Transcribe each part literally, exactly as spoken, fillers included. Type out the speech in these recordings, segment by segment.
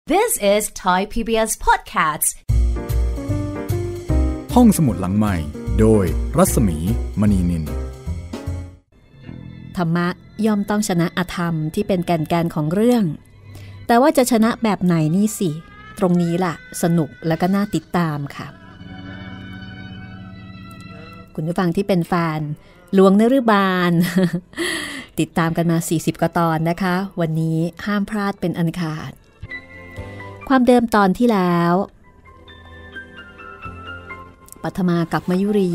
This is Thai พี บี เอส Podcast ห้องสมุดหลังใหม่โดยรัศมีมณีนินธรรมะย่อมต้องชนะอธรรมที่เป็นแก่นแกนของเรื่องแต่ว่าจะชนะแบบไหนนี่สิตรงนี้ล่ะสนุกและก็น่าติดตามค่ะคุณผู้ฟังที่เป็นแฟนหลวงนฤบาล ติดตามกันมาสี่สิบกว่าตอนนะคะวันนี้ห้ามพลาดเป็นอันขาดความเดิมตอนที่แล้วปัทมากับมยุรี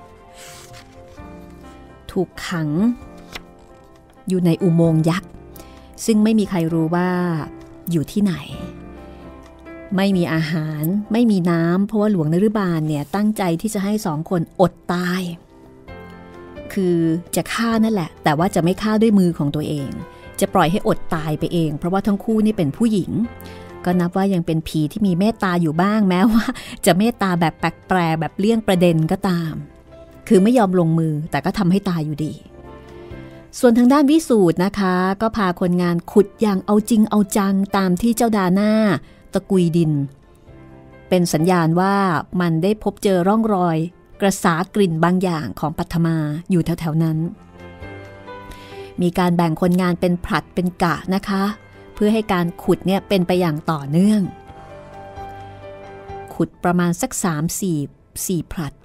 ถูกขังอยู่ในอุโมงค์ยักษ์ซึ่งไม่มีใครรู้ว่าอยู่ที่ไหนไม่มีอาหารไม่มีน้ำเพราะว่าหลวงนฤบาลเนี่ยตั้งใจที่จะให้สองคนอดตายคือจะฆ่านั่นแหละแต่ว่าจะไม่ฆ่าด้วยมือของตัวเองจะปล่อยให้อดตายไปเองเพราะว่าทั้งคู่นี่เป็นผู้หญิงก็นับว่ายังเป็นผีที่มีเมตตาอยู่บ้างแม้ว่าจะเมตตาแบบแปลกๆแบบเลี่ยงประเด็นก็ตามคือไม่ยอมลงมือแต่ก็ทำให้ตายอยู่ดีส่วนทางด้านวิสูตรนะคะก็พาคนงานขุดอย่างเอาจริงเอาจังตามที่เจ้าดาหน้าตะกุยดินเป็นสัญญาณว่ามันได้พบเจอร่องรอยกระสากลิ่นบางอย่างของปัทมาอยู่แถวๆนั้นมีการแบ่งคนงานเป็นผลัดเป็นกะนะคะเพื่อให้การขุดเนี่ยเป็นไปอย่างต่อเนื่องขุดประมาณสัก สามสี่ สี่ผลัด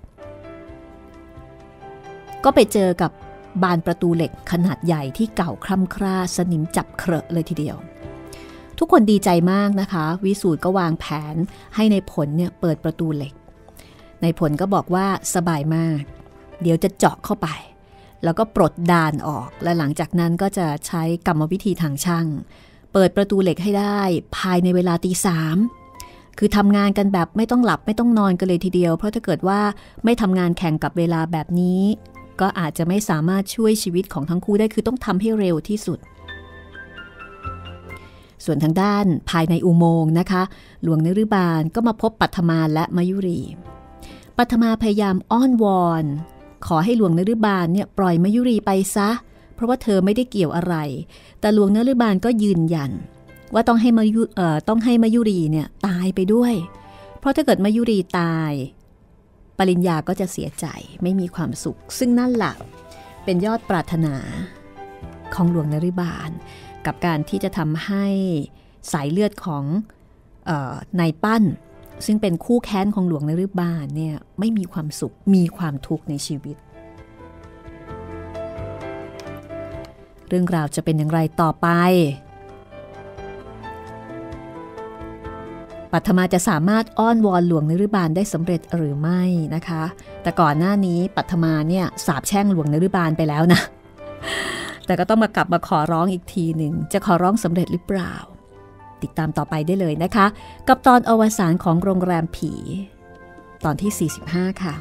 ก็ไปเจอกับบานประตูเหล็กขนาดใหญ่ที่เก่าคร่ำคร่าสนิมจับเคราะห์เลยทีเดียวทุกคนดีใจมากนะคะวิสูตรก็วางแผนให้ในผลเนี่ยเปิดประตูเหล็กในผลก็บอกว่าสบายมากเดี๋ยวจะเจาะเข้าไปแล้วก็ปลดดานออกและหลังจากนั้นก็จะใช้กรรมวิธีทางช่างเปิดประตูเหล็กให้ได้ภายในเวลาตีสามคือทำงานกันแบบไม่ต้องหลับไม่ต้องนอนกันเลยทีเดียวเพราะถ้าเกิดว่าไม่ทำงานแข่งกับเวลาแบบนี้ก็อาจจะไม่สามารถช่วยชีวิตของทั้งคู่ได้คือต้องทำให้เร็วที่สุดส่วนทางด้านภายในอุโมงค์นะคะหลวงนฤบาลก็มาพบปัทมาและมยุรีปัทมาพยายามอ้อนวอนขอให้หลวงนฤบาลเนี่ยปล่อยมยุรีไปซะเพราะว่าเธอไม่ได้เกี่ยวอะไรแต่หลวงนฤบาลก็ยืนยันว่าต้องให้มายุเอ่อต้องให้มยุรีเนี่ยตายไปด้วยเพราะถ้าเกิดมยุรีตายปริญญาก็จะเสียใจไม่มีความสุขซึ่งนั่นแหละเป็นยอดปรารถนาของหลวงนฤบาลกับการที่จะทำให้สายเลือดของเอ่อนายปั้นซึ่งเป็นคู่แค้นของหลวงนฤบาลเนี่ยไม่มีความสุขมีความทุกข์ในชีวิตเรื่องราวจะเป็นอย่างไรต่อไปปัทมาจะสามารถอ้อนวอนหลวงนฤบาลได้สำเร็จหรือไม่นะคะแต่ก่อนหน้านี้ปัทมาเนี่ยสาปแช่งหลวงนฤบาลไปแล้วนะแต่ก็ต้องมากลับมาขอร้องอีกทีหนึ่งจะขอร้องสำเร็จหรือเปล่าติดตามต่อไปได้เลยนะคะกับตอนอวสานของโรงแรมผีตอนที่สี่สิบห้าค่ะ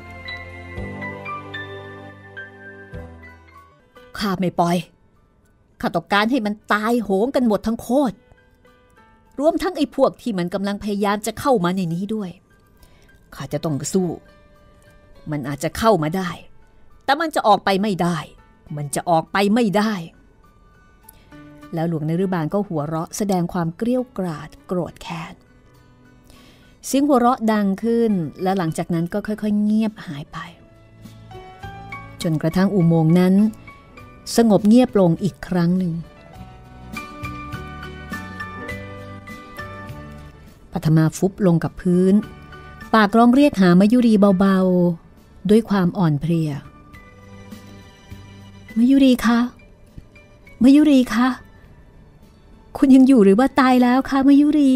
ข้าไม่ปล่อยข้าต้องการให้มันตายโหงกันหมดทั้งโคตรรวมทั้งไอ้พวกที่มันกำลังพยายามจะเข้ามาในนี้ด้วยข้าจะต้องสู้มันอาจจะเข้ามาได้แต่มันจะออกไปไม่ได้มันจะออกไปไม่ได้แล้วหลวงนฤบาลก็หัวเราะแสดงความเกรี้ยวกราดโกรธแค้นเสียงหัวเราะดังขึ้นและหลังจากนั้นก็ค่อยๆเงียบหายไปจนกระทั่งอุโมงค์นั้นสงบเงียบลงอีกครั้งหนึ่งปัทมาฟุบลงกับพื้นปากร้องเรียกหามยุรีเบาๆด้วยความอ่อนเพลียมยุรีคะมยุรีคะคุณยังอยู่หรือว่าตายแล้วคะมยุรี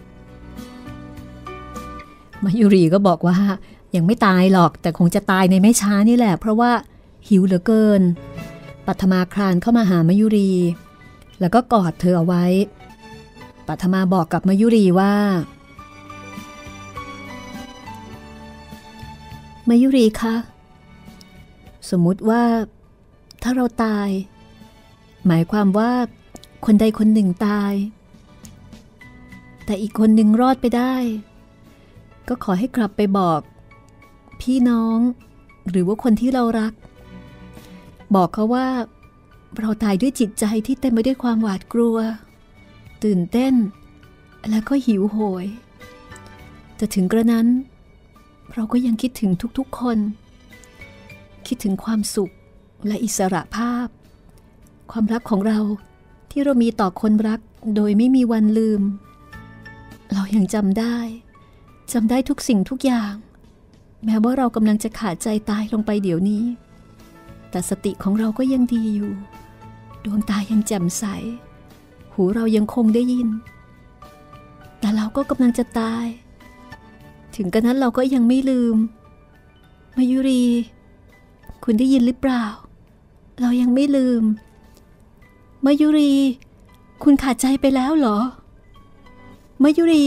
มยุรีก็บอกว่ายังไม่ตายหรอกแต่คงจะตายในไม่ช้านี่แหละเพราะว่าหิวเหลือเกินปัทมาคลานเข้ามาหามยุรีแล้วก็กอดเธอเอาไว้ปัทมาบอกกับมยุรีว่ามยุรีคะสมมุติว่าถ้าเราตายหมายความว่าคนใดคนหนึ่งตายแต่อีกคนหนึ่งรอดไปได้ก็ขอให้กลับไปบอกพี่น้องหรือว่าคนที่เรารักบอกเขาว่า เราตายด้วยจิตใจที่เต็มไปด้วยความหวาดกลัวตื่นเต้นและก็หิวโหยแต่ถึงกระนั้นเราก็ยังคิดถึงทุกๆคนคิดถึงความสุขและอิสระภาพความรักของเราที่เรามีต่อคนรักโดยไม่มีวันลืมเรายังจำได้จำได้ทุกสิ่งทุกอย่างแม้ว่าเรากำลังจะขาดใจตายลงไปเดี๋ยวนี้แต่สติของเราก็ยังดีอยู่ดวงตายังแจ่มใสหูเรายังคงได้ยินแต่เราก็กำลังจะตายถึงกระนั้นเราก็ยังไม่ลืมมายุรีคุณได้ยินหรือเปล่าเรายังไม่ลืมมายุรีคุณขาดใจไปแล้วเหรอมายุรี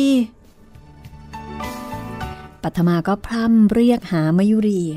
ปัทมาก็พร่ำเรียกหามายุรี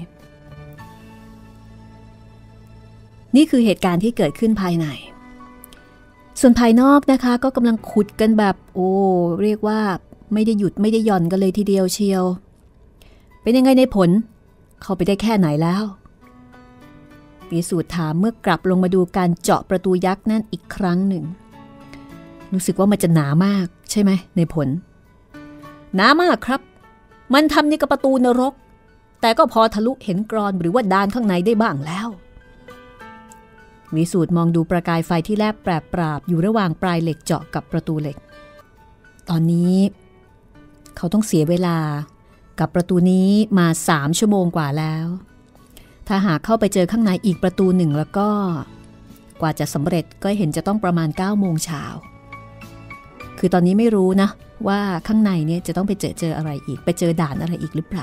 นี่คือเหตุการณ์ที่เกิดขึ้นภายในส่วนภายนอกนะคะก็กำลังขุดกันแบบโอ้เรียกว่าไม่ได้หยุดไม่ได้หย่อนกันเลยทีเดียวเชียวเป็นยังไงในผลเข้าไปได้แค่ไหนแล้ววิสูตรถามเมื่อกลับลงมาดูการเจาะประตูยักษ์นั่นอีกครั้งหนึ่งรู้สึกว่ามันจะหนามากใช่ไหมในผลหนามากครับมันทำนี่กับประตูนรกแต่ก็พอทะลุเห็นกรอนหรือว่าดานข้างในได้บ้างแล้ววิสูตรมองดูประกายไฟที่แลบแปรปราบอยู่ระหว่างปลายเหล็กเจาะกับประตูเหล็กตอนนี้เขาต้องเสียเวลากับประตูนี้มาสามชั่วโมงกว่าแล้วถ้าหากเข้าไปเจอข้างในอีกประตูหนึ่งแล้วก็กว่าจะสำเร็จก็เห็นจะต้องประมาณเก้าโมงเช้าคือตอนนี้ไม่รู้นะว่าข้างในเนี่ยจะต้องไปเจอเจออะไรอีกไปเจอด่านอะไรอีกหรือเปล่า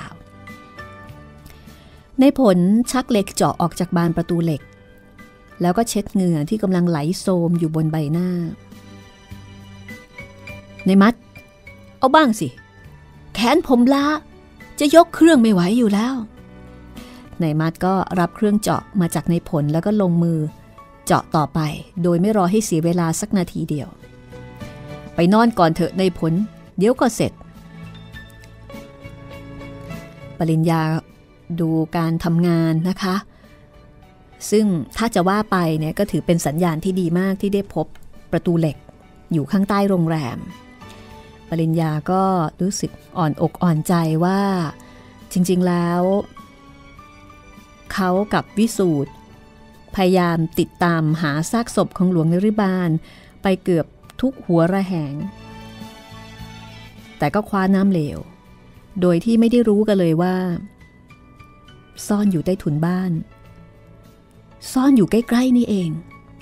ในผลชักเหล็กเจาะออกจากบานประตูเหล็กแล้วก็เช็ดเหงื่อที่กำลังไหลโซมอยู่บนใบหน้าในมัดเอาบ้างสิแขนผมล้าจะยกเครื่องไม่ไหวอยู่แล้วในมัดก็รับเครื่องเจาะมาจากในผลแล้วก็ลงมือเจาะต่อไปโดยไม่รอให้เสียเวลาสักนาทีเดียวไปนอนก่อนเถอะในผลเดี๋ยวก็เสร็จปริญญาดูการทำงานนะคะซึ่งถ้าจะว่าไปเนี่ยก็ถือเป็นสัญญาณที่ดีมากที่ได้พบประตูเหล็กอยู่ข้างใต้โรงแรมปริญญาก็รู้สึกอ่อนอกอ่อนใจว่าจริงๆแล้วเขากับวิสูตรพยายามติดตามหาซากศพของหลวงนฤบาลไปเกือบทุกหัวระแหงแต่ก็คว้าน้ำเหลวโดยที่ไม่ได้รู้กันเลยว่าซ่อนอยู่ใต้ถุนบ้านซ่อนอยู่ใกล้ๆนี่เอง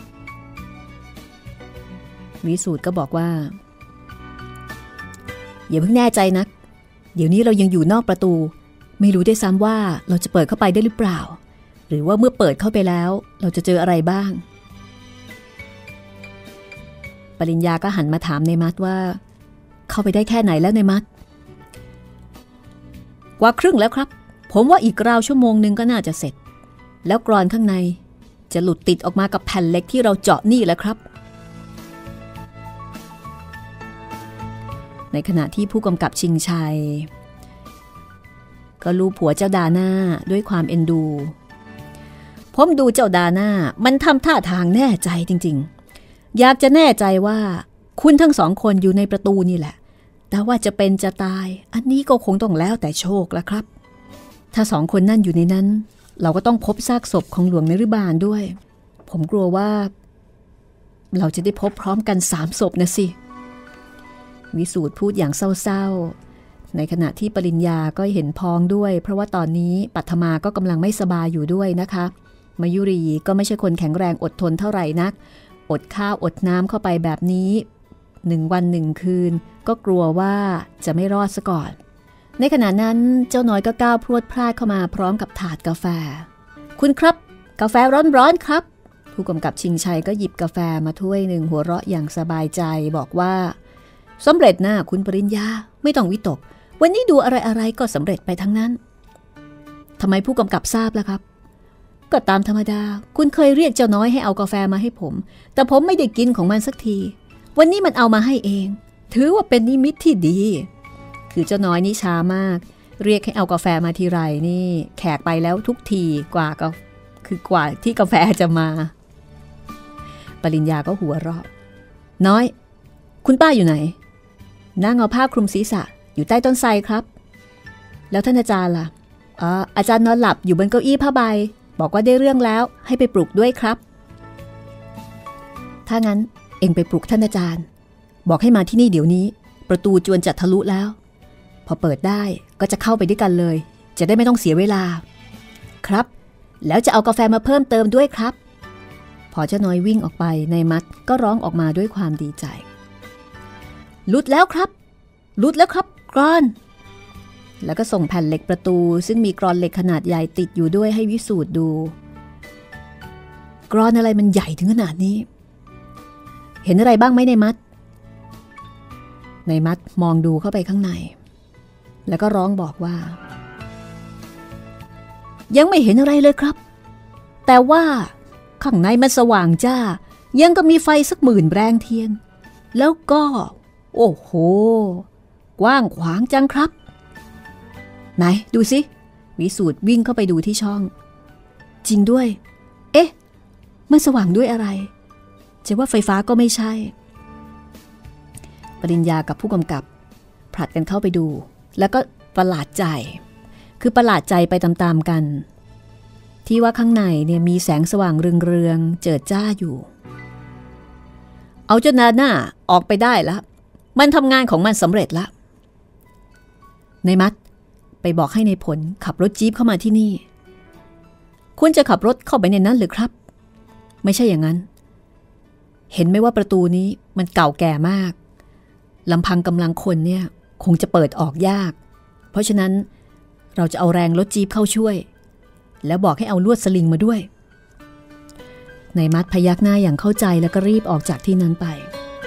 วิสูตรก็บอกว่าอย่าเพิ่งแน่ใจนักเดี๋ยวนี้เรายังอยู่นอกประตูไม่รู้ได้ซ้ำว่าเราจะเปิดเข้าไปได้หรือเปล่าหรือว่าเมื่อเปิดเข้าไปแล้วเราจะเจออะไรบ้างปริญญาก็หันมาถามในมัดว่าเข้าไปได้แค่ไหนแล้วในมัดกว่าครึ่งแล้วครับผมว่าอีกราวชั่วโมงนึงก็น่าจะเสร็จแล้วกรอนข้างในจะหลุดติดออกมากับแผ่นเหล็กที่เราเจาะนี่แหละครับในขณะที่ผู้กำกับชิงชัยก็ลูบผัวเจ้าดาหน้าด้วยความเอ็นดูผมดูเจ้าดาหน้ามันทำท่าทางแน่ใจจริงๆอยากจะแน่ใจว่าคุณทั้งสองคนอยู่ในประตูนี่แหละแต่ว่าจะเป็นจะตายอันนี้ก็คงต้องแล้วแต่โชคละครับถ้าสองคนนั่นอยู่ในนั้นเราก็ต้องพบซากศพของหลวงนฤบาลด้วยผมกลัวว่าเราจะได้พบพร้อมกันสามศพนะสิวิสูตรพูดอย่างเศร้าๆในขณะที่ปริญญาก็เห็นพ้องด้วยเพราะว่าตอนนี้ปัทมาก็กำลังไม่สบายอยู่ด้วยนะคะมายุรีก็ไม่ใช่คนแข็งแรงอดทนเท่าไหร่นักอดข้าวอดน้ำเข้าไปแบบนี้หนึ่งวันหนึ่งคืนก็กลัวว่าจะไม่รอดซะก่อนในขณะนั้นเจ้าน้อยก็ก้าวพรวดพลาดเข้ามาพร้อมกับถาดกาแฟคุณครับกาแฟร้อนๆครับผู้กำกับชิงชัยก็หยิบกาแฟมาถ้วยหนึ่งหัวเราะอย่างสบายใจบอกว่าสำเร็จนะคุณปริญญาไม่ต้องวิตกวันนี้ดูอะไรๆก็สำเร็จไปทั้งนั้นทำไมผู้กำกับทราบล่ะครับก็ตามธรรมดาคุณเคยเรียกเจ้าน้อยให้เอากาแฟมาให้ผมแต่ผมไม่ได้กินของมันสักทีวันนี้มันเอามาให้เองถือว่าเป็นนิมิตที่ดีคือเจ้าน้อยนี่ช้ามากเรียกให้เอากาแฟมาทีไรนี่แขกไปแล้วทุกทีกว่าก็คือกว่าที่กาแฟจะมาปริญญาก็หัวเราะน้อยคุณป้าอยู่ไหนนั่งเอาผ้าคลุมศีรษะอยู่ใต้ต้นไทรครับแล้วท่านอาจารย์ล่ะอ๋ออาจารย์นอนหลับอยู่บนเก้าอี้ผ้าใบบอกว่าได้เรื่องแล้วให้ไปปลุกด้วยครับถ้างั้นเอ็งไปปลุกท่านอาจารย์บอกให้มาที่นี่เดี๋ยวนี้ประตูจวนจะทะลุแล้วพอเปิดได้ก็จะเข้าไปด้วยกันเลยจะได้ไม่ต้องเสียเวลาครับแล้วจะเอากาแฟมาเพิ่มเติมด้วยครับพอเจ้าน้อยวิ่งออกไปนายมัดก็ร้องออกมาด้วยความดีใจหลุดแล้วครับหลุดแล้วครับกรอนแล้วก็ส่งแผ่นเหล็กประตูซึ่งมีกรอนเหล็กขนาดใหญ่ติดอยู่ด้วยให้วิสูตรดูกรอนอะไรมันใหญ่ถึงขนาดนี้เห็นอะไรบ้างไหมนายมัดนายมัดมองดูเข้าไปข้างในแล้วก็ร้องบอกว่ายังไม่เห็นอะไรเลยครับแต่ว่าข้างในมันสว่างจ้ายังก็มีไฟสักหมื่นแรงเทียนแล้วก็โอ้โหกว้างขวางจังครับไหนดูสิวิสูตรวิ่งเข้าไปดูที่ช่องจริงด้วยเอ๊ะมันสว่างด้วยอะไรจะว่าไฟฟ้าก็ไม่ใช่ปริญญากับผู้กำกับผลัดกันเข้าไปดูแล้วก็ประหลาดใจคือประหลาดใจไปตามๆกันที่ว่าข้างในเนี่ยมีแสงสว่างเรืองๆเจิดจ้าอยู่เอาเจ้านาหน้าออกไปได้แล้วมันทำงานของมันสำเร็จแล้วนายมัดไปบอกให้ในผลขับรถจี๊ปเข้ามาที่นี่คุณจะขับรถเข้าไปในนั้นหรือครับไม่ใช่อย่างนั้นเห็นไหมว่าประตูนี้มันเก่าแก่มากลำพังกำลังคนเนี่ยคงจะเปิดออกยากเพราะฉะนั้นเราจะเอาแรงรถจี๊ปเข้าช่วยแล้วบอกให้เอาลวดสลิงมาด้วยนายมัดพยักหน้าอย่างเข้าใจแล้วก็รีบออกจากที่นั้นไป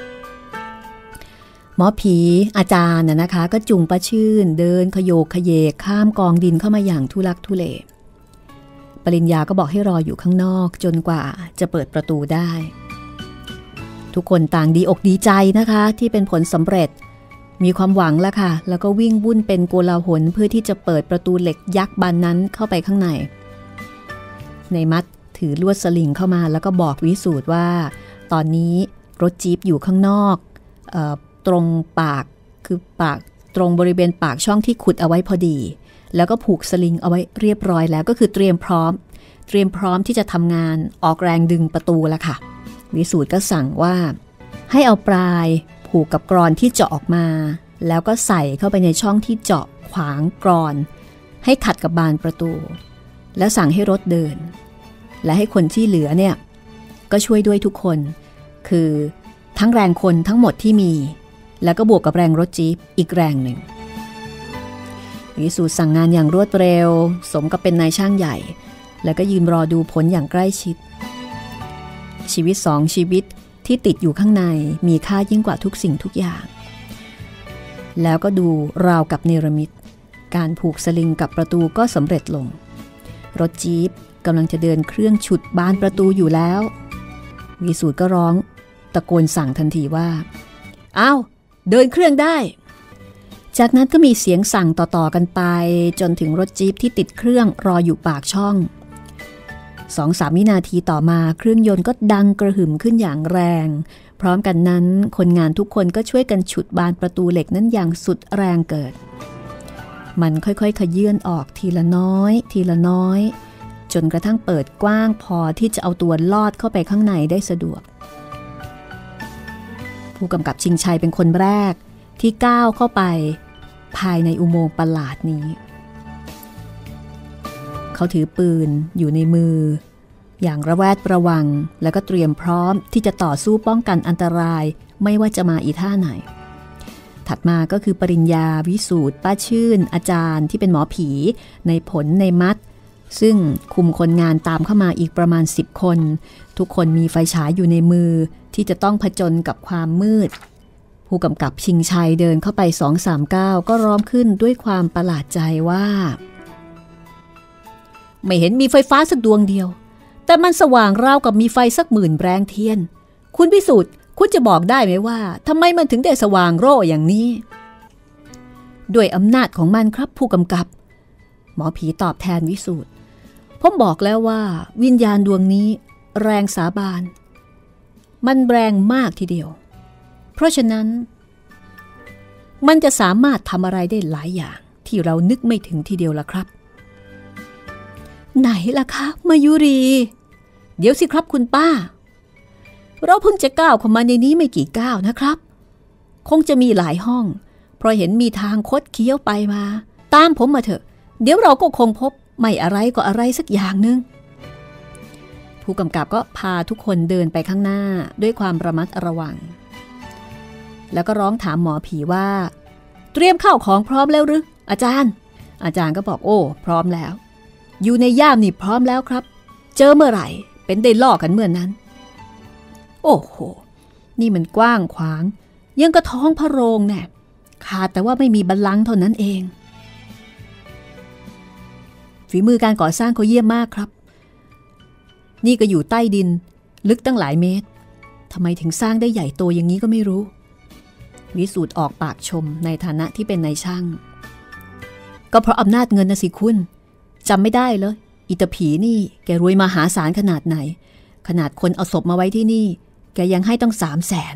หมอผีอาจารย์น่ะนะคะก็จุงป้าชื่นเดินขโยกขยเยกข้ามกองดินเข้ามาอย่างทุลักทุเลปริญญาก็บอกให้รออยู่ข้างนอกจนกว่าจะเปิดประตูได้ทุกคนต่างดีอกดีใจนะคะที่เป็นผลสำเร็จมีความหวังแล้วค่ะแล้วก็วิ่งวุ่นเป็นโกลาหลเพื่อที่จะเปิดประตูเหล็กยักษ์บานนั้นเข้าไปข้างในในมัดถือลวดสลิงเข้ามาแล้วก็บอกวิสูตรว่าตอนนี้รถจี๊ปอยู่ข้างนอกเอ่อตรงปากคือปากตรงบริเวณปากช่องที่ขุดเอาไว้พอดีแล้วก็ผูกสลิงเอาไว้เรียบร้อยแล้วก็คือเตรียมพร้อมเตรียมพร้อมที่จะทำงานออกแรงดึงประตูแล้วค่ะวิสูตรก็สั่งว่าให้เอาปลายผูกกับกรอนที่เจาะออกมาแล้วก็ใส่เข้าไปในช่องที่เจาะขวางกรอนให้ขัดกับบานประตูแล้วสั่งให้รถเดินและให้คนที่เหลือเนี่ยก็ช่วยด้วยทุกคนคือทั้งแรงคนทั้งหมดที่มีแล้วก็บวกกับแรงรถจี๊ปอีกแรงหนึ่งวิสูตรสั่งงานอย่างรวดเร็วสมกับเป็นนายช่างใหญ่แล้วก็ยืนรอดูผลอย่างใกล้ชิดชีวิตสองชีวิตที่ติดอยู่ข้างในมีค่ายิ่งกว่าทุกสิ่งทุกอย่างแล้วก็ดูราวกับเนรมิตการผูกสลิงกับประตูก็สำเร็จลงรถจี๊ปกำลังจะเดินเครื่องฉุดบานประตูอยู่แล้ววิสูตรก็ร้องตะโกนสั่งทันทีว่าอ้าวเดินเครื่องได้จากนั้นก็มีเสียงสั่งต่อๆกันไปจนถึงรถจี๊ปที่ติดเครื่องรออยู่ปากช่อง สองสามวินาทีต่อมาเครื่องยนต์ก็ดังกระหึ่มขึ้นอย่างแรงพร้อมกันนั้นคนงานทุกคนก็ช่วยกันฉุดบานประตูเหล็กนั้นอย่างสุดแรงเกิดมันค่อยๆขยื่นออกทีละน้อยทีละน้อยจนกระทั่งเปิดกว้างพอที่จะเอาตัวลอดเข้าไปข้างในได้สะดวกผู้กำกับชิงชัยเป็นคนแรกที่ก้าวเข้าไปภายในอุโมงค์ประหลาดนี้เขาถือปืนอยู่ในมืออย่างระแวดระวังแล้วก็เตรียมพร้อมที่จะต่อสู้ป้องกันอันตรายไม่ว่าจะมาอีท่าไหนถัดมาก็คือปริญญาวิสูตรป้าชื่นอาจารย์ที่เป็นหมอผีในผลในมัดซึ่งคุมคนงานตามเข้ามาอีกประมาณสิบคนทุกคนมีไฟฉายอยู่ในมือที่จะต้องผจญกับความมืดผู้กำกับชิงชัยเดินเข้าไป สองสาม เก้า ก็ร้องขึ้นด้วยความประหลาดใจว่าไม่เห็นมีไฟฟ้าสักดวงเดียวแต่มันสว่างราวกับมีไฟสักหมื่นแรงเทียนคุณพิสูจน์คุณจะบอกได้ไหมว่าทำไมมันถึงได้สว่างโร่อย่างนี้ด้วยอำนาจของมันครับผู้กำกับหมอผีตอบแทนวิสูตรผมบอกแล้วว่าวิญญาณดวงนี้แรงสาบานมันแรงมากทีเดียวเพราะฉะนั้นมันจะสามารถทำอะไรได้หลายอย่างที่เรานึกไม่ถึงทีเดียวล่ะครับไหนล่ะคะมายุรีเดี๋ยวสิครับคุณป้าเราเพิ่งจะก้าวเข้ามาในนี้ไม่กี่ก้าวนะครับคงจะมีหลายห้องเพราะเห็นมีทางคดเคี้ยวไปมาตามผมมาเถอะเดี๋ยวเราก็คงพบไม่อะไรก็อะไรสักอย่างนึงผู้กำกับก็พาทุกคนเดินไปข้างหน้าด้วยความระมัดระวังแล้วก็ร้องถามหมอผีว่าเตรียมข้าวของพร้อมแล้วหรืออาจารย์อาจารย์ก็บอกโอ้พร้อมแล้วอยู่ในย่ามนี่พร้อมแล้วครับเจอเมื่อไหร่เป็นได้ล่อกันเมื่อนั้นโอ้โหนี่มันกว้างขวางยังกระท้องพระโรงแน่ขาดแต่ว่าไม่มีบัลลังก์เท่านั้นเองฝีมือการก่อสร้างเขาเยี่ยมมากครับนี่ก็อยู่ใต้ดินลึกตั้งหลายเมตรทำไมถึงสร้างได้ใหญ่โตอย่างนี้ก็ไม่รู้วิสูตรออกปากชมในฐานะที่เป็นนายช่างก็เพราะอำนาจเงินนะสิคุณจำไม่ได้เลยอิตาผีนี่แกรวยมหาศาลขนาดไหนขนาดคนเอาศพมาไว้ที่นี่แกยังให้ต้องสามแสน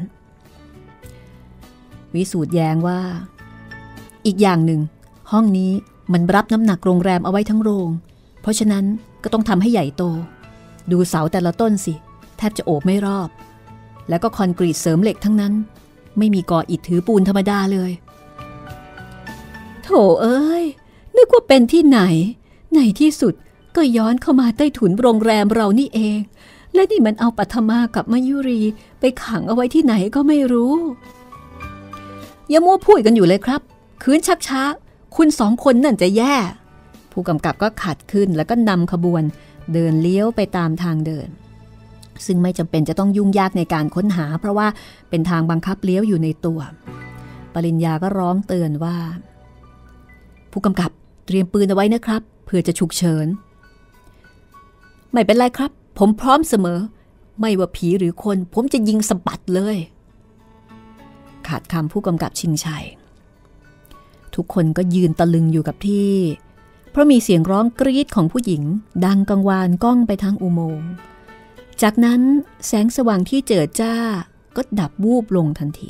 วิสูตรแย้งว่าอีกอย่างหนึ่งห้องนี้มันรับน้ำหนักโรงแรมเอาไว้ทั้งโรงเพราะฉะนั้นก็ต้องทำให้ใหญ่โตดูเสาแต่ละต้นสิแทบจะโอบไม่รอบแล้วก็คอนกรีตเสริมเหล็กทั้งนั้นไม่มีก่ออิฐถือปูนธรรมดาเลยโถเอ้ยนึกว่าเป็นที่ไหนในที่สุดก็ย้อนเข้ามาใต้ถุนโรงแรมเรานี่เองและนี่มันเอาปัทมากับมายุรีไปขังเอาไว้ที่ไหนก็ไม่รู้อย่ามัวพูดกันอยู่เลยครับคืนชักช้าคุณสองคนนั่นจะแย่ผู้กำกับก็ขัดขึ้นแล้วก็นำขบวนเดินเลี้ยวไปตามทางเดินซึ่งไม่จำเป็นจะต้องยุ่งยากในการค้นหาเพราะว่าเป็นทางบังคับเลี้ยวอยู่ในตัวปริญญาก็ร้องเตือนว่าผู้กำกับเตรียมปืนเอาไว้นะครับเผื่อจะฉุกเฉินไม่เป็นไรครับผมพร้อมเสมอไม่ว่าผีหรือคนผมจะยิงสะบัดเลยขาดคำผู้กำกับชิงชัยทุกคนก็ยืนตะลึงอยู่กับที่เพราะมีเสียงร้องกรี๊ดของผู้หญิงดังกังวานก้องไปทางอุโมงค์จากนั้นแสงสว่างที่เจิดจ้าก็ดับวูบลงทันที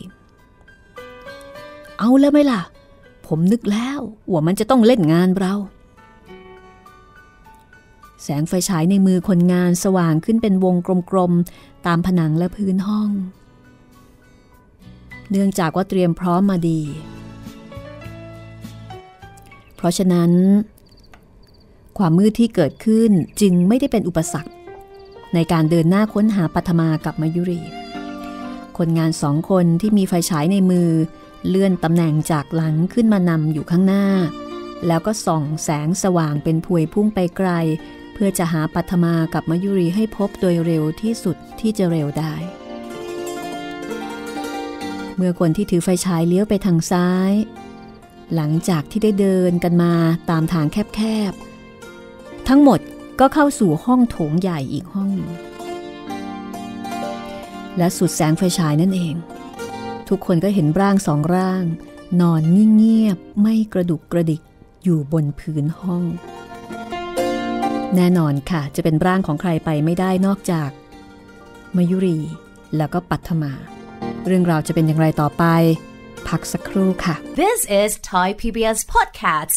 เอาแล้วไหมล่ะผมนึกแล้วว่ามันจะต้องเล่นงานเราแสงไฟฉายในมือคนงานสว่างขึ้นเป็นวงกลมๆตามผนังและพื้นห้องเนื่องจากว่าเตรียมพร้อมมาดีเพราะฉะนั้นความมืดที่เกิดขึ้นจึงไม่ได้เป็นอุปสรรคในการเดินหน้าค้นหาปัทมากับมายุรีคนงานสองคนที่มีไฟฉายในมือเลื่อนตำแหน่งจากหลังขึ้นมานำอยู่ข้างหน้าแล้วก็ส่องแสงสว่างเป็นพวยพุ่งไปไกลเพื่อจะหาปัทมากับมายุรีให้พบโดยเร็วที่สุดที่จะเร็วได้เมื่อคนที่ถือไฟฉายเลี้ยวไปทางซ้ายหลังจากที่ได้เดินกันมาตามทางแคบๆทั้งหมดก็เข้าสู่ห้องโถงใหญ่อีกห้องหนึ่งและสุดแสงไฟฉายนั่นเองทุกคนก็เห็นร่างสองร่างนอนนิ่งเงียบไม่กระดุกกระดิกอยู่บนพื้นห้องแน่นอนค่ะจะเป็นร่างของใครไปไม่ได้นอกจากมายุรีแล้วก็ปัทมาเรื่องราวจะเป็นอย่างไรต่อไปพักสักครู่ค่ะ This is Thai พี บี เอส Podcast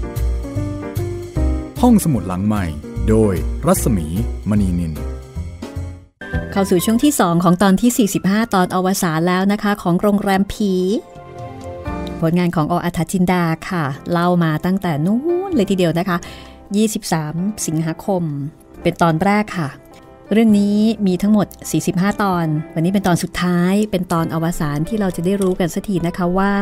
ห้องสมุดหลังใหม่โดยรัศมีมณีนินเข้าสู่ช่วงที่สองของตอนที่สี่สิบห้าตอนอวสานแล้วนะคะของโรงแรมผีผลงานของอ.อัฏฐจินดาค่ะเล่ามาตั้งแต่นู้นเลยทีเดียวนะคะยี่สิบสามสิงหาคมเป็นตอนแรกค่ะเรื่องนี้มีทั้งหมดสี่สิบห้าตอนวันนี้เป็นตอนสุดท้ายเป็นตอนอวสานที่เราจะได้รู้กันสักทีนะคะว่า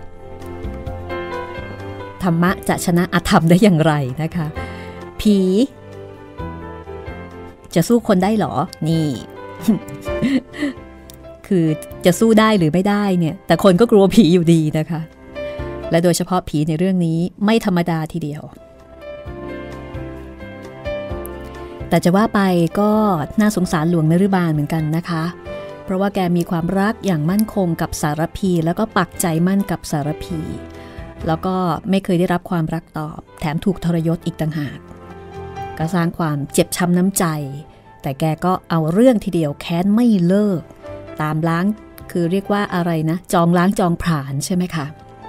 ธรรมะจะชนะอธรรมได้อย่างไรนะคะผีจะสู้คนได้หรอนี่ คือจะสู้ได้หรือไม่ได้เนี่ยแต่คนก็กลัวผีอยู่ดีนะคะและโดยเฉพาะผีในเรื่องนี้ไม่ธรรมดาทีเดียวแต่จะว่าไปก็น่าสงสารหลวงนฤบาลเหมือนกันนะคะเพราะว่าแกมีความรักอย่างมั่นคงกับสารพีแล้วก็ปักใจมั่นกับสารพีแล้วก็ไม่เคยได้รับความรักตอบแถมถูกทรยศอีกต่างหากก็สร้างความเจ็บช้ำน้ำใจแต่แกก็เอาเรื่องทีเดียวแค้นไม่เลิกตามล้างคือเรียกว่าอะไรนะจองล้างจองผลาญใช่ไหมคะ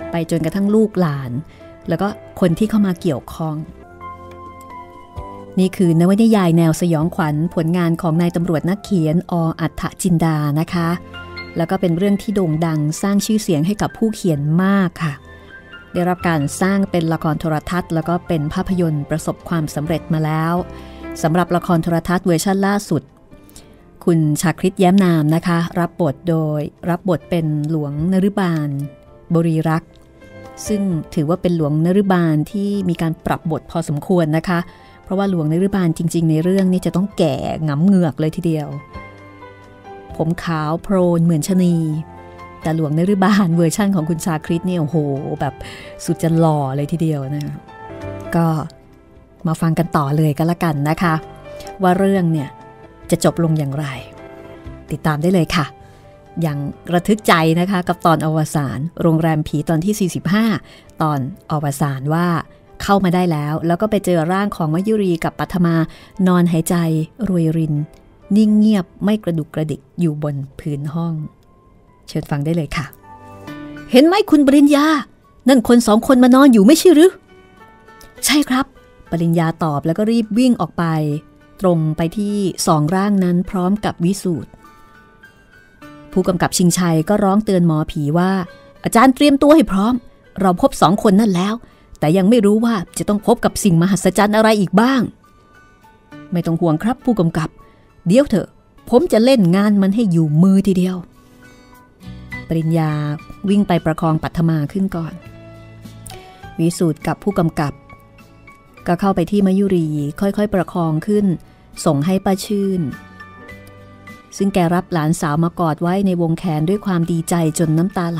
ไปจนกระทั่งลูกหลานแล้วก็คนที่เข้ามาเกี่ยวข้องนี่คือนวนิยายแนวสยองขวัญผลงานของนายตำรวจนักเขียนอ.อัฏฐจินดานะคะแล้วก็เป็นเรื่องที่โด่งดังสร้างชื่อเสียงให้กับผู้เขียนมากค่ะได้รับการสร้างเป็นละครโทรทัศน์แล้วก็เป็นภาพยนตร์ประสบความสำเร็จมาแล้วสำหรับละครโทรทัศน์เวอร์ชันล่าสุดคุณชาคริตแย้มนามนะคะรับบทโดยรับบทเป็นหลวงนฤบาลบรีรักษ์ซึ่งถือว่าเป็นหลวงนฤบาลที่มีการปรับบทพอสมควรนะคะเพราะว่าหลวงนฤบาลจริงๆในเรื่องนี้จะต้องแก่หงำเหงือกเลยทีเดียวผมขาวโพลนเหมือนชะนีแต่หลวงนฤบาลเวอร์ชั่นของคุณชาคริตเนี่ยโอ้โหแบบสุดจะหล่อเลยทีเดียวนะก็มาฟังกันต่อเลยก็แล้วกันนะคะว่าเรื่องเนี่ยจะจบลงอย่างไรติดตามได้เลยค่ะอย่างระทึกใจนะคะกับตอนอวสานโรงแรมผีตอนที่สี่สิบห้าตอนอวสานว่าเข้ามาได้แล้วแล้วก็ไปเจอร่างของมยุรีกับปัทมานอนหายใจรวยรินนิ่งเงียบไม่กระดุกกระดิกอยู่บนพื้นห้องเชิญฟังได้เลยค่ะเห็นไหมคุณปริญญานั่นคนสองคนมานอนอยู่ไม่ใช่หรือใช่ครับปริญญาตอบแล้วก็รีบวิ่งออกไปตรงไปที่สองร่างนั้นพร้อมกับวิสูตรผู้กำกับชิงชัยก็ร้องเตือนหมอผีว่าอาจารย์เตรียมตัวให้พร้อมเราพบสองคนนั่นแล้วแต่ยังไม่รู้ว่าจะต้องพบกับสิ่งมหัศจรรย์อะไรอีกบ้างไม่ต้องห่วงครับผู้กำกับเดี๋ยวเถอะผมจะเล่นงานมันให้อยู่มือทีเดียวปริญญาวิ่งไปประคองปัทมาขึ้นก่อนวิสูตรกับผู้กำกับก็เข้าไปที่มยุรีค่อยๆประคองขึ้นส่งให้ป้าชื่นซึ่งแกรับหลานสาวมากอดไว้ในวงแขนด้วยความดีใจจนน้ำตาไหล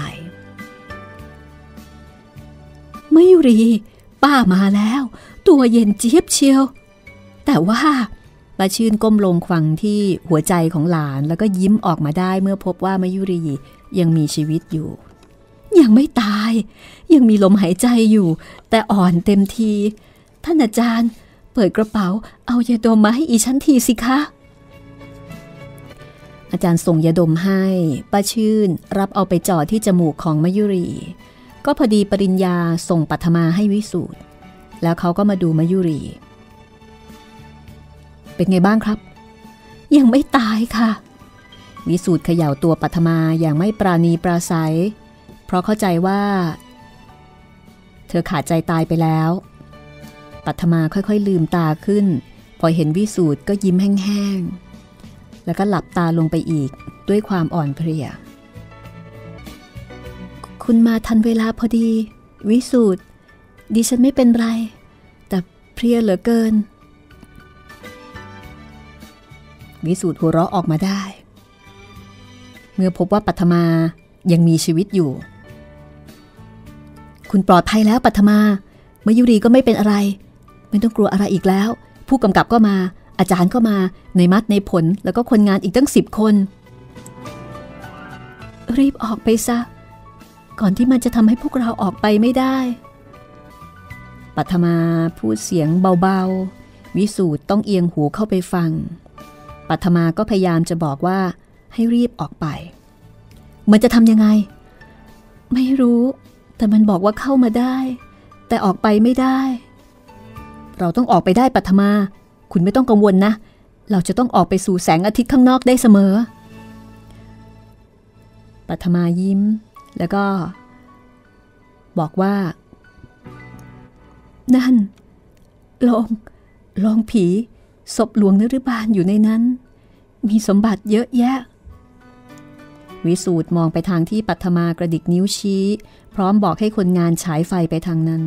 มยุรีป้ามาแล้วตัวเย็นเจี๊ยบเชียวแต่ว่าป้าชื่นก้มลงฟังที่หัวใจของหลานแล้วก็ยิ้มออกมาได้เมื่อพบว่ามยุรียังมีชีวิตอยู่ยังไม่ตายยังมีลมหายใจอยู่แต่อ่อนเต็มทีท่านอาจารย์เปิดกระเป๋าเอายาดมมาให้อีฉันทีสิคะอาจารย์ส่งยาดมให้ป้าชื่นรับเอาไปจ่อที่จมูกของมยุรีก็พอดีปริญญาส่งปัทมาให้วิสูตรแล้วเขาก็มาดูมยุรีเป็นไงบ้างครับยังไม่ตายค่ะวิสูตรเขย่าตัวปัทมาอย่างไม่ปราณีปราศัยเพราะเข้าใจว่าเธอขาดใจตายไปแล้วปัทมาค่อยๆลืมตาขึ้นพอเห็นวิสูตรก็ยิ้มแห้งๆแล้วก็หลับตาลงไปอีกด้วยความอ่อนเพลียคุณมาทันเวลาพอดีวิสูตรดิฉันไม่เป็นไรแต่เพลียเหลือเกินวิสูตรหัวเราะออกมาได้เมื่อพบว่าปัทมายังมีชีวิตอยู่คุณปลอดภัยแล้วปัทมามยุรีก็ไม่เป็นอะไรไม่ต้องกลัวอะไรอีกแล้วผู้กำกับก็มาอาจารย์ก็มาในมัดในผลแล้วก็คนงานอีกตั้งสิบคนรีบออกไปซะก่อนที่มันจะทำให้พวกเราออกไปไม่ได้ปัทมาพูดเสียงเบาๆวิสูตรต้องเอียงหูเข้าไปฟังปัทมาก็พยายามจะบอกว่าให้รีบออกไปมันจะทำยังไงไม่รู้แต่มันบอกว่าเข้ามาได้แต่ออกไปไม่ได้เราต้องออกไปได้ปัทมาคุณไม่ต้องกังวลนะเราจะต้องออกไปสู่แสงอาทิตย์ข้างนอกได้เสมอปัทมายิ้มแล้วก็บอกว่านั่นโรงโรงผีศพหลวงนฤบาลอยู่ในนั้นมีสมบัติเยอะแยะวิสูตรมองไปทางที่ปัทมากระดิกนิ้วชี้พร้อมบอกให้คนงานฉายไฟไปทางนั้น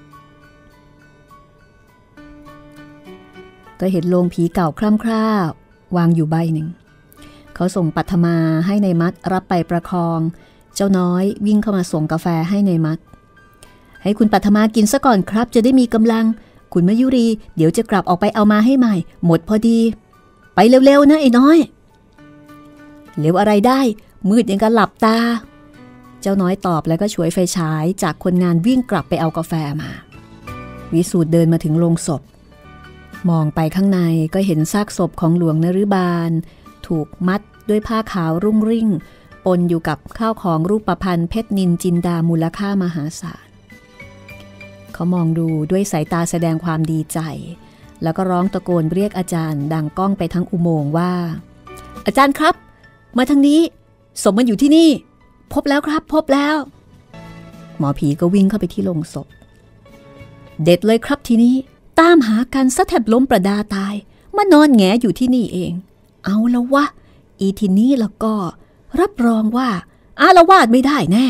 ก็เห็นโลงผีเก่าคร่ำคร่าวางอยู่ใบหนึ่งเขาส่งปัทมาให้ในมัดรับไปประคองเจ้าน้อยวิ่งเข้ามาส่งกาแฟให้ในมัดให้คุณปัทมากินซะก่อนครับจะได้มีกำลังคุณมยุรีเดี๋ยวจะกลับออกไปเอามาให้ใหม่หมดพอดีไปเร็วๆนะไอ้น้อยเร็วอะไรได้มืดยังกันหลับตาเจ้าน้อยตอบแล้วก็ฉวยไฟฉายจากคนงานวิ่งกลับไปเอากาแฟมาวิสูตรเดินมาถึงโรงศพมองไปข้างในก็เห็นซากศพของหลวงนฤบาลถูกมัดด้วยผ้าขาวรุ่งริ่งปนอยู่กับข้าวของรูปพรรณเพชรนินจินดามูลค่ามหาศาลเขามองดูด้วยสายตาแสดงความดีใจแล้วก็ร้องตะโกนเรียกอาจารย์ดังก้องไปทั้งอุโมงค์ว่าอาจารย์ครับมาทางนี้ศพมันอยู่ที่นี่พบแล้วครับพบแล้วหมอผีก็วิ่งเข้าไปที่โลงศพเด็ดเลยครับทีนี้ตามหากันซะแทบล้มประดาตายมานอนแงอยู่ที่นี่เองเอาละวะอีทีนี้แล้วก็รับรองว่าอาละวาดไม่ได้แน่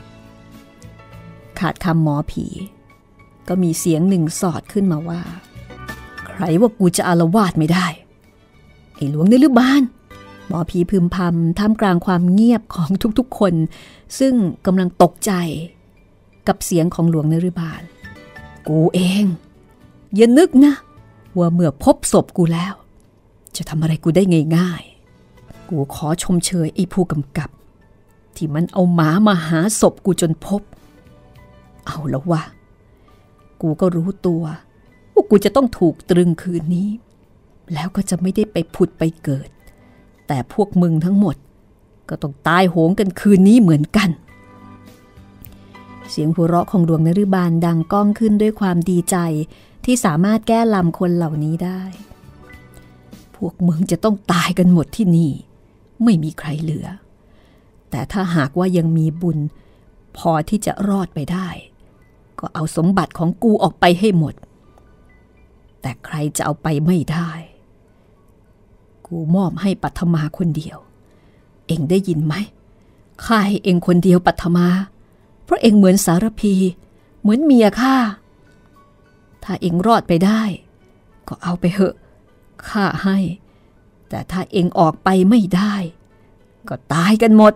ขาดคำหมอผีก็มีเสียงหนึ่งสอดขึ้นมาว่าใครว่ากูจะอาละวาดไม่ได้ไอ้หลวงนฤบาลหมอผีพึมพำท่ามกลางความเงียบของทุกๆคนซึ่งกำลังตกใจกับเสียงของหลวงนฤบาลกูเองอย่านึกนะว่าเมื่อพบศพกูแล้วจะทำอะไรกูได้ง่ายๆกูขอชมเชยไอ้ผู้กำกับที่มันเอาหมามาหาศพกูจนพบเอาแล้ววะกูก็รู้ตัวว่ากูจะต้องถูกตรึงคืนนี้แล้วก็จะไม่ได้ไปผุดไปเกิดแต่พวกมึงทั้งหมดก็ต้องตายโหงกันคืนนี้เหมือนกันเสียงหัวเราะของดวงนฤบาลดังก้องขึ้นด้วยความดีใจที่สามารถแก้ลำคนเหล่านี้ได้พวกมึงจะต้องตายกันหมดที่นี่ไม่มีใครเหลือแต่ถ้าหากว่ายังมีบุญพอที่จะรอดไปได้ก็เอาสมบัติของกูออกไปให้หมดแต่ใครจะเอาไปไม่ได้กูมอบให้ปัทมาคนเดียวเอ็งได้ยินไหมข้าให้เอ็งคนเดียวปัทมาเพราะเอ็งเหมือนสารพีเหมือนเมียข้าถ้าเอ็งรอดไปได้ก็เอาไปเหอะข้าให้แต่ถ้าเอ็งออกไปไม่ได้ก็ตายกันหมด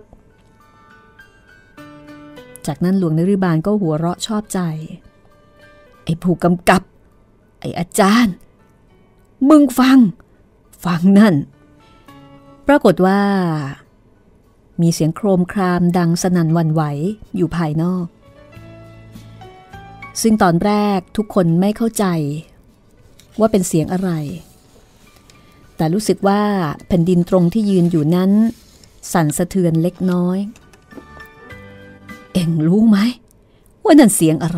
จากนั้นหลวงนฤบาลก็หัวเราะชอบใจไอ้ผู้กำกับไอ้อาจารย์มึงฟังฟังนั่นปรากฏว่ามีเสียงโครมครามดังสนั่นหวั่นไหวอยู่ภายนอกซึ่งตอนแรกทุกคนไม่เข้าใจว่าเป็นเสียงอะไรแต่รู้สึกว่าแผ่นดินตรงที่ยืนอยู่นั้นสั่นสะเทือนเล็กน้อยเอ็งรู้ไหมว่านั่นเสียงอะไร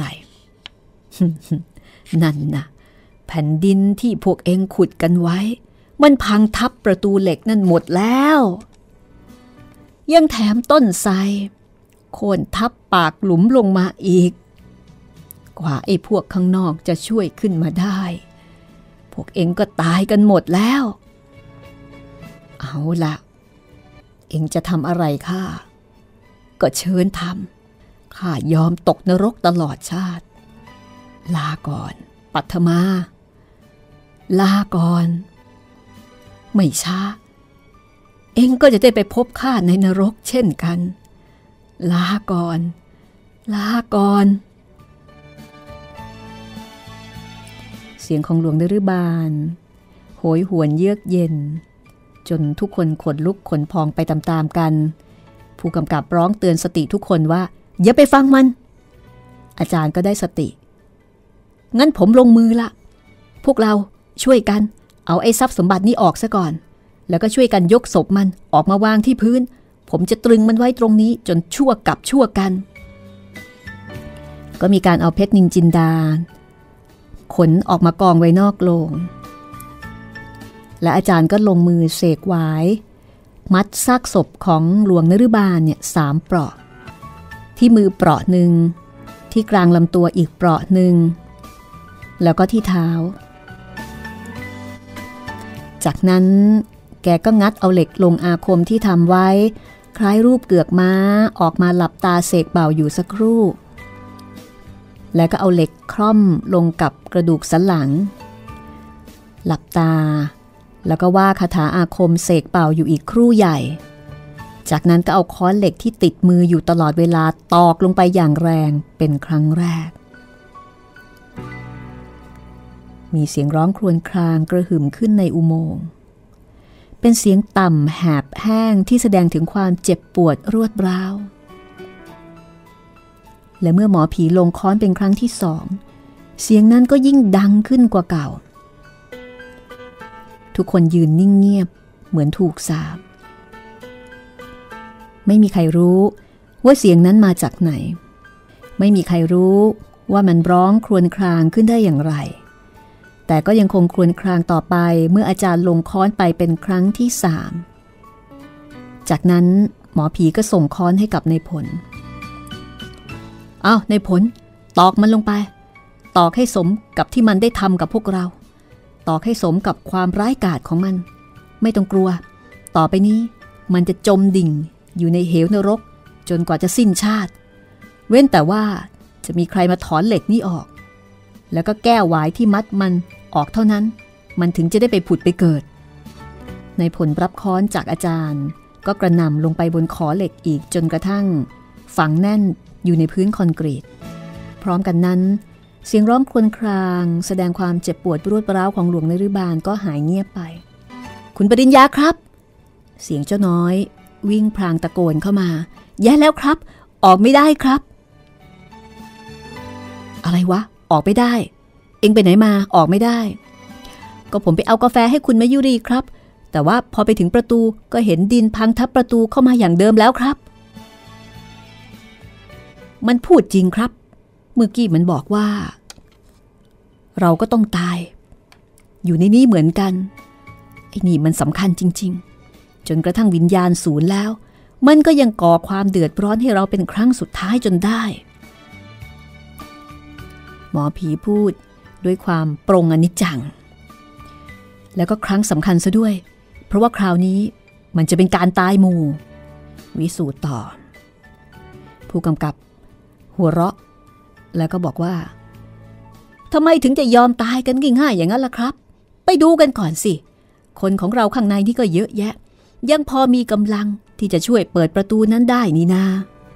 นั่นนะแผ่นดินที่พวกเอ็งขุดกันไว้มันพังทับประตูเหล็กนั่นหมดแล้วยังแถมต้นไทรโค่นทับปากหลุมลงมาอีกกว่าไอ้พวกข้างนอกจะช่วยขึ้นมาได้พวกเอ็งก็ตายกันหมดแล้วเอาล่ะเอ็งจะทำอะไรข้าก็เชิญทำข้ายอมตกนรกตลอดชาติลาก่อนปัทมาลาก่อนไม่ช้าเอ็งก็จะได้ไปพบข้าในนรกเช่นกันลาก่อนลาก่อนเสียงของหลวงนฤบาลโหยหวนเยือกเย็นจนทุกคนขนลุกขนพองไปตามๆกันผู้กำกับร้องเตือนสติทุกคนว่าอย่าไปฟังมันอาจารย์ก็ได้สติงั้นผมลงมือละพวกเราช่วยกันเอาไอ้ทรัพย์สมบัตินี้ออกซะก่อนแล้วก็ช่วยกันยกศพมันออกมาวางที่พื้นผมจะตรึงมันไว้ตรงนี้จนชั่วกับชั่วกันก็มีการเอาเพชรนินจินดาขนออกมากองไว้นอกโลงและอาจารย์ก็ลงมือเสกหวายมัดซากศพของหลวงนฤบาลเนี่ยสามเปราะที่มือเปราะหนึ่งที่กลางลำตัวอีกเปราะหนึ่งแล้วก็ที่เท้าจากนั้นแกก็งัดเอาเหล็กลงอาคมที่ทำไว้คล้ายรูปเกือกม้าออกมาหลับตาเสกเป่าอยู่สักครู่แล้วก็เอาเหล็กคร่อมลงกับกระดูกสันหลังหลับตาแล้วก็ว่าคาถาอาคมเสกเป่าอยู่อีกครู่ใหญ่จากนั้นก็เอาค้อนเหล็กที่ติดมืออยู่ตลอดเวลาตอกลงไปอย่างแรงเป็นครั้งแรกมีเสียงร้องครวญครางกระหึ่มขึ้นในอุโมงค์เป็นเสียงต่ำแหบแห้งที่แสดงถึงความเจ็บปวดรวดร้าวและเมื่อหมอผีลงค้อนเป็นครั้งที่สองเสียงนั้นก็ยิ่งดังขึ้นกว่าเก่าทุกคนยืนนิ่งเงียบเหมือนถูกสาปไม่มีใครรู้ว่าเสียงนั้นมาจากไหนไม่มีใครรู้ว่ามันร้องครวญครางขึ้นได้อย่างไรแต่ก็ยังคงครวญครางต่อไปเมื่ออาจารย์ลงค้อนไปเป็นครั้งที่สามจากนั้นหมอผีก็ส่งค้อนให้กับนายผลเอานายผลตอกมันลงไปตอกให้สมกับที่มันได้ทำกับพวกเราตอกให้สมกับความร้ายกาจของมันไม่ต้องกลัวต่อไปนี้มันจะจมดิ่งอยู่ในเหวนรกจนกว่าจะสิ้นชาติเว้นแต่ว่าจะมีใครมาถอนเหล็กนี้ออกแล้วก็แก้วหวายที่มัดมันออกเท่านั้นมันถึงจะได้ไปผุดไปเกิดในผลรับค้อนจากอาจารย์ก็กระหน่ำลงไปบนขอเหล็กอีกจนกระทั่งฝังแน่นอยู่ในพื้นคอนกรีตพร้อมกันนั้นเสียงร้องครวญครางแสดงความเจ็บปวดรวดร้าวของหลวงนฤบาลก็หายเงียบไปคุณปริญญาครับเสียงเจ้าน้อยวิ่งพลางตะโกนเข้ามาแย่แล้วครับออกไม่ได้ครับอะไรวะออกไม่ได้เอ็งไปไหนมาออกไม่ได้ก็ผมไปเอากาแฟให้คุณมยุรีครับแต่ว่าพอไปถึงประตูก็เห็นดินพังทับประตูเข้ามาอย่างเดิมแล้วครับมันพูดจริงครับเมื่อกี้มันบอกว่าเราก็ต้องตายอยู่ในนี้เหมือนกันไอ้นี่มันสำคัญจริงๆจนกระทั่งวิญญาณสูญแล้วมันก็ยังก่อความเดือดร้อนให้เราเป็นครั้งสุดท้ายจนได้หมอผีพูดด้วยความปรงอนิจจังแล้วก็ครั้งสำคัญซะด้วยเพราะว่าคราวนี้มันจะเป็นการตายหมู่วิสูตรต่อผู้กำกับหัวเราะแล้วก็บอกว่าทำไมถึงจะยอมตายกันง่ายๆอย่างนั้นล่ะครับไปดูกันก่อนสิคนของเราข้างในนี่ก็เยอะแยะยังพอมีกำลังที่จะช่วยเปิดประตูนั้นได้นี่นา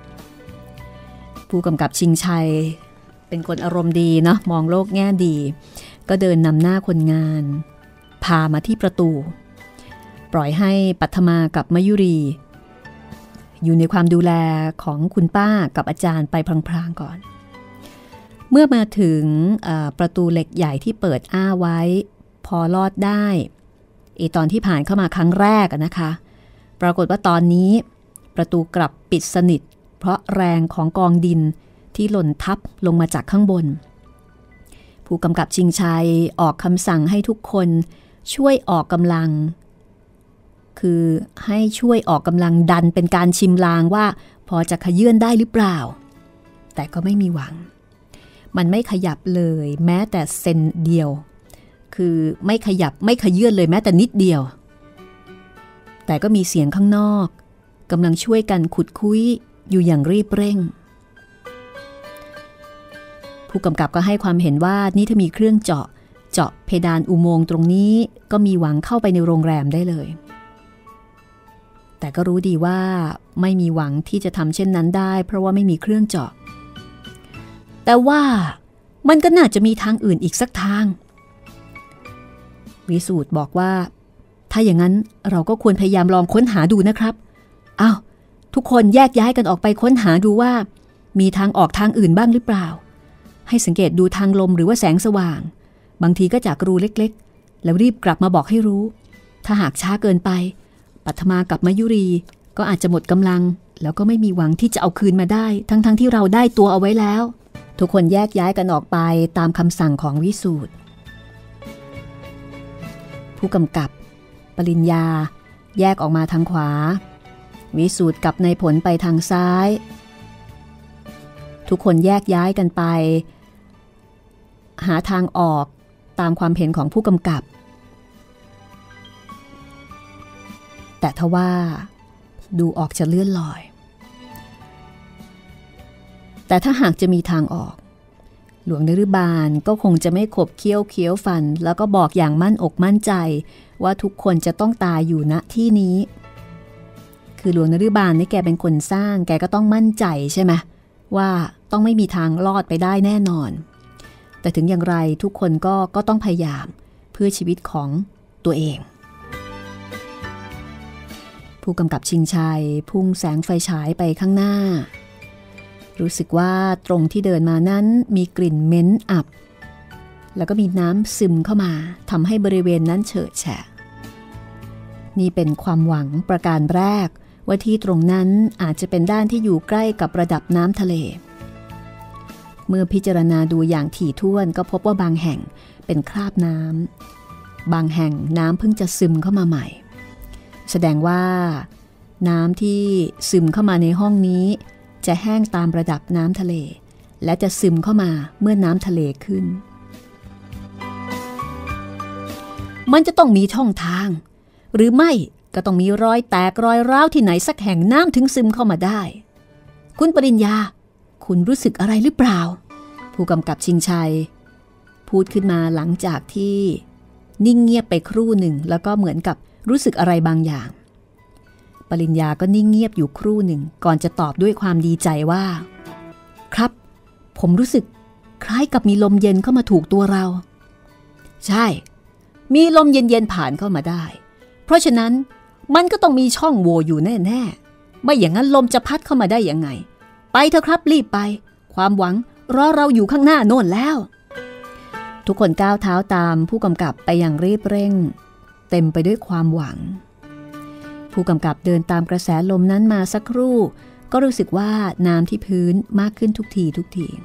ผู้กำกับชิงชัยเป็นคนอารมณ์ดีเนาะมองโลกแง่ดีก็เดินนำหน้าคนงานพามาที่ประตูปล่อยให้ปัทมากับมยุรีอยู่ในความดูแลของคุณป้ากับอาจารย์ไปพลางๆก่อนเมื่อมาถึงประตูเหล็กใหญ่ที่เปิดอ้าไว้พอลอดได้ไอตอนที่ผ่านเข้ามาครั้งแรกนะคะปรากฏว่าตอนนี้ประตูกลับปิดสนิทเพราะแรงของกองดินที่หล่นทับลงมาจากข้างบนผู้กำกับชิงชัยออกคำสั่งให้ทุกคนช่วยออกกำลังคือให้ช่วยออกกำลังดันเป็นการชิมลางว่าพอจะขยื่นได้หรือเปล่าแต่ก็ไม่มีหวังมันไม่ขยับเลยแม้แต่เซนเดียวคือไม่ขยับไม่ขยื่นเลยแม้แต่นิดเดียวแต่ก็มีเสียงข้างนอกกำลังช่วยกันขุดคุ้ยอยู่อย่างรีบเร่งผู้กำกับก็ให้ความเห็นว่านี่ถ้ามีเครื่องเจาะเจาะเพดานอุโมงค์ตรงนี้ก็มีหวังเข้าไปในโรงแรมได้เลยแต่ก็รู้ดีว่าไม่มีหวังที่จะทำเช่นนั้นได้เพราะว่าไม่มีเครื่องเจาะแต่ว่ามันก็น่าจะมีทางอื่นอีกสักทางวิสูตรบอกว่าถ้าอย่างนั้นเราก็ควรพยายามลองค้นหาดูนะครับอ้าวทุกคนแยกย้ายกันออกไปค้นหาดูว่ามีทางออกทางอื่นบ้างหรือเปล่าให้สังเกตดูทางลมหรือว่าแสงสว่างบางทีก็จากรูเล็กๆแล้วรีบกลับมาบอกให้รู้ถ้าหากช้าเกินไปปัทมากับมยุรีก็อาจจะหมดกำลังแล้วก็ไม่มีหวังที่จะเอาคืนมาได้ทั้งๆ ท, ที่เราได้ตัวเอาไว้แล้วทุกคนแยกย้ายกันออกไปตามคำสั่งของวิสูตรผู้กำกับปริญญาแยกออกมาทางขวาวิสูตรกับนายผลไปทางซ้ายทุกคนแยกย้ายกันไปหาทางออกตามความเห็นของผู้กำกับแต่ทว่าดูออกจะเลื่อนลอยแต่ถ้าหากจะมีทางออกหลวงนฤบาลก็คงจะไม่ขบเคี้ยวเคี้ยวฟันแล้วก็บอกอย่างมั่นอกมั่นใจว่าทุกคนจะต้องตายอยู่ณที่นี้คือหลวงนฤบาลนี่แกเป็นคนสร้างแกก็ต้องมั่นใจใช่ไหมว่าต้องไม่มีทางรอดไปได้แน่นอนแต่ถึงอย่างไรทุกคนก็ก็ต้องพยายามเพื่อชีวิตของตัวเองผู้กำกับชิงชัยพุ่งแสงไฟฉายไปข้างหน้ารู้สึกว่าตรงที่เดินมานั้นมีกลิ่นเหม็นอับแล้วก็มีน้ำซึมเข้ามาทำให้บริเวณนั้นเฉอะแฉะนี่เป็นความหวังประการแรกว่าที่ตรงนั้นอาจจะเป็นด้านที่อยู่ใกล้กับระดับน้ำทะเลเมื่อพิจารณาดูอย่างถี่ถ้วนก็พบว่าบางแห่งเป็นคราบน้ำบางแห่งน้ำเพิ่งจะซึมเข้ามาใหม่แสดงว่าน้ำที่ซึมเข้ามาในห้องนี้จะแห้งตามระดับน้ำทะเลและจะซึมเข้ามาเมื่อน้ำทะเลขึ้นมันจะต้องมีช่องทางหรือไม่ก็ต้องมีรอยแตกรอยร้าวที่ไหนสักแห่งน้ำถึงซึมเข้ามาได้คุณปริญญาคุณรู้สึกอะไรหรือเปล่าผู้กำกับชิงชัยพูดขึ้นมาหลังจากที่นิ่งเงียบไปครู่หนึ่งแล้วก็เหมือนกับรู้สึกอะไรบางอย่างปริญญาก็นิ่งเงียบอยู่ครู่หนึ่งก่อนจะตอบด้วยความดีใจว่าครับผมรู้สึกคล้ายกับมีลมเย็นเข้ามาถูกตัวเราใช่มีลมเย็นๆผ่านเข้ามาได้เพราะฉะนั้นมันก็ต้องมีช่องโหว่อยู่แน่ๆไม่อย่างนั้นลมจะพัดเข้ามาได้ยังไงไปเถอะครับรีบไปความหวังรอเราอยู่ข้างหน้าโน่นแล้วทุกคนก้าวเท้าตามผู้กำกับไปอย่างรีบเร่งเต็มไปด้วยความหวังผู้กำกับเดินตามกระแสลมนั้นมาสักครู่ก็รู้สึกว่าน้ำที่พื้นมากขึ้นทุกทีทุกที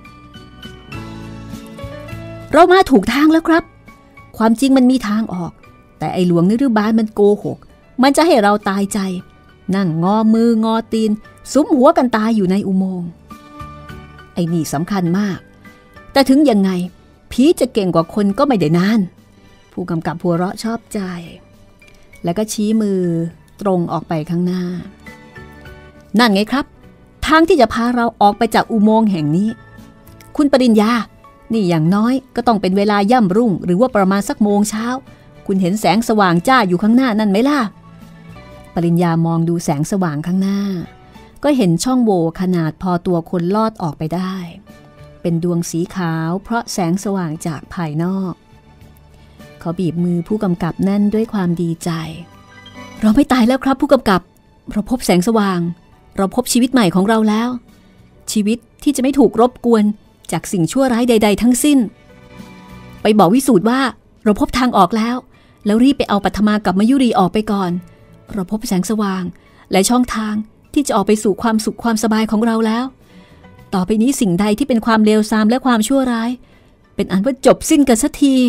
เรามาถูกทางแล้วครับความจริงมันมีทางออกแต่ไอ้หลวงนฤบาลมันโกหกมันจะให้เราตายใจนั่งงอมืองอตีนสุมหัวกันตายอยู่ในอุโมงค์ไอ้นี่สำคัญมากแต่ถึงยังไงผีจะเก่งกว่าคนก็ไม่ได้นานผู้กำกับหัวเราะชอบใจแล้วก็ชี้มือตรงออกไปข้างหน้านั่นไงครับทางที่จะพาเราออกไปจากอุโมงค์แห่งนี้คุณปริญญานี่อย่างน้อยก็ต้องเป็นเวลาย่ำรุ่งหรือว่าประมาณสักโมงเช้าคุณเห็นแสงสว่างจ้าอยู่ข้างหน้านั่นไหมล่ะปริญญามองดูแสงสว่างข้างหน้าก็เห็นช่องโหว่ขนาดพอตัวคนลอดออกไปได้เป็นดวงสีขาวเพราะแสงสว่างจากภายนอกเขาบีบมือผู้กำกับแน่นด้วยความดีใจเราไม่ตายแล้วครับผู้กำกับเราพบแสงสว่างเราพบชีวิตใหม่ของเราแล้วชีวิตที่จะไม่ถูกรบกวนจากสิ่งชั่วร้ายใดๆทั้งสิ้นไปบอกวิสูตรว่าเราพบทางออกแล้วแล้วรีบไปเอาปัทมากับมยุรีออกไปก่อนเราพบแสงสว่างและช่องทางที่จะออกไปสู่ความสุขความสบายของเราแล้วต่อไปนี้สิ่งใดที่เป็นความเลวทรามและความชั่วร้ายเป็นอันว่าจบสิ้นกันสักที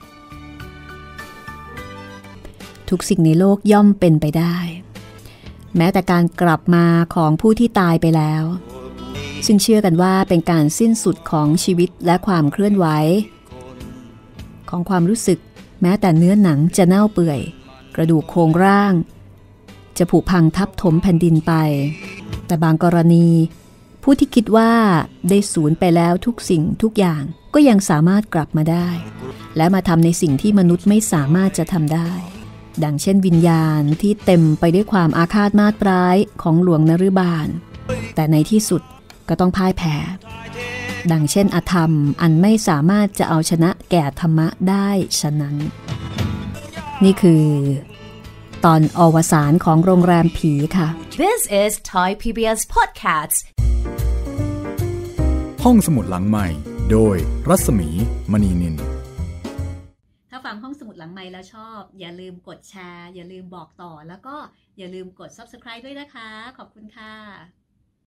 ทุกสิ่งในโลกย่อมเป็นไปได้แม้แต่การกลับมาของผู้ที่ตายไปแล้วซึ่งเชื่อกันว่าเป็นการสิ้นสุดของชีวิตและความเคลื่อนไหวของความรู้สึกแม้แต่เนื้อหนังจะเน่าเปื่อยกระดูกโครงร่างจะผุพังทับถมแผ่นดินไปแต่บางกรณีผู้ที่คิดว่าได้สูญไปแล้วทุกสิ่งทุกอย่างก็ยังสามารถกลับมาได้และมาทำในสิ่งที่มนุษย์ไม่สามารถจะทำได้ดังเช่นวิญญาณที่เต็มไปด้วยความอาฆาตมาตร้ายของหลวงนฤบาลแต่ในที่สุดก็ต้องพ่ายแพ้ดังเช่นอธรรมอันไม่สามารถจะเอาชนะแก่ธรรมะได้ฉะนั้นนี่คือตอนอวสานของโรงแรมผีค่ะ This is Thai พี บี เอส Podcast ห้องสมุดหลังใหม่โดยรัศมีมณีนินถ้าฟังห้องสมุดหลังใหม่แล้วชอบอย่าลืมกดแชร์อย่าลืมบอกต่อแล้วก็อย่าลืมกด ซับสไครบ์ ด้วยนะคะขอบคุณค่ะ